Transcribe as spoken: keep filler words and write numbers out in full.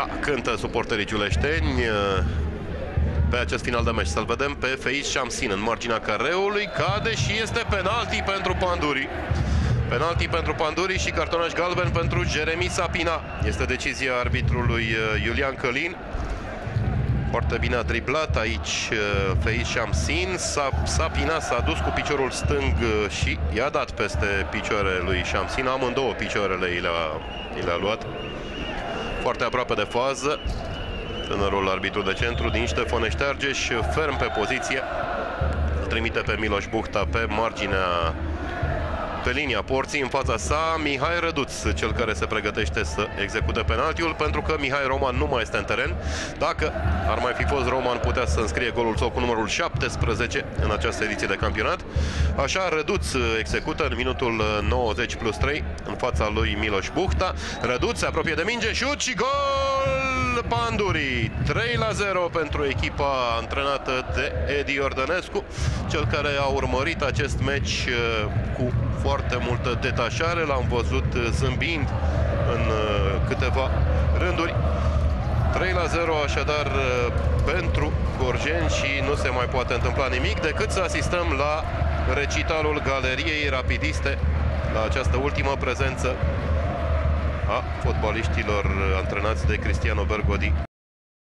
cântă suporterii giuleșteni pe acest final de meci. Să-l vedem pe Feiz Shamsin în marginea careului. Cade și este penalti pentru Panduri. Penalti pentru Panduri și cartonaș galben pentru Jeremy Sapina. Este decizia arbitrului Iulian Călin. Foarte bine a driblat aici Feiz Shamsin. Sapina s-a dus cu piciorul stâng și i-a dat peste picioarele lui Shamsin. Amândouă picioarele i le-a le luat. Foarte aproape de fază. Tânărul arbitru de centru din Ștefan Ștergeș, ferm pe poziție. Îl trimite pe Miloș Buhta pe marginea, pe linia porții. În fața sa Mihai Răduț, cel care se pregătește să execute penaltiul, pentru că Mihai Roman nu mai este în teren. Dacă ar mai fi fost Roman, putea să înscrie golul său cu numărul șaptesprezece în această ediție de campionat. Așa, Răduț execută în minutul nouăzeci plus trei în fața lui Miloș Buhta. Răduț se apropie de minge, șut și gol! Panduri. trei la zero pentru echipa antrenată de Edi Ordănescu, cel care a urmărit acest meci cu foarte multă detașare. L-am văzut zâmbind în câteva rânduri. trei la zero așadar pentru gorjeni și nu se mai poate întâmpla nimic decât să asistăm la recitalul Galeriei Rapidiste, la această ultimă prezență a fotbaliștilor antrenați de Cristiano Bergodi.